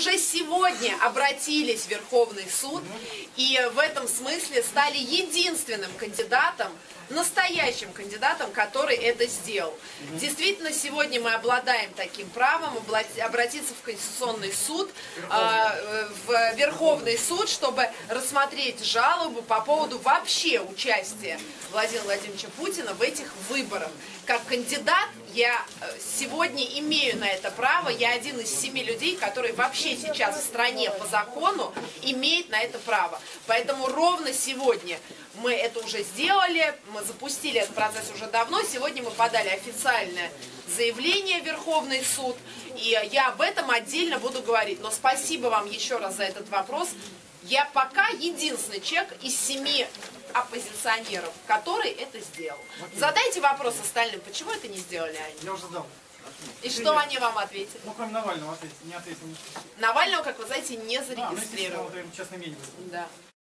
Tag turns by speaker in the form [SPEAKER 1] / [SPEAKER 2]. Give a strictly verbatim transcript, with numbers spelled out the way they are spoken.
[SPEAKER 1] уже сегодня обратились в Верховный суд и в этом смысле стали единственным кандидатом, настоящим кандидатом, который это сделал. Действительно, сегодня мы обладаем таким правом обратиться в Конституционный суд, в Верховный суд, чтобы рассмотреть жалобу по поводу вообще участия Владимира Владимировича Путина в этих выборах. Как кандидат я сегодня имею на это право, я один из семи людей, которые вообще сейчас в стране по закону имеет на это право. Поэтому ровно сегодня мы это уже сделали, мы запустили этот процесс уже давно, сегодня мы подали официальное заявление в Верховный суд, и я об этом отдельно буду говорить. Но спасибо вам еще раз за этот вопрос. Я пока единственный человек из семи оппозиционеров, который это сделал. Задайте вопрос остальным, почему это не сделали они?
[SPEAKER 2] Я уже задал.
[SPEAKER 1] И что они вам ответили?
[SPEAKER 2] Ну, кроме Навального ответили, не ответили.
[SPEAKER 1] Навального, как вы знаете, не зарегистрировали.
[SPEAKER 2] Да, ну, честное мнение.
[SPEAKER 1] Да.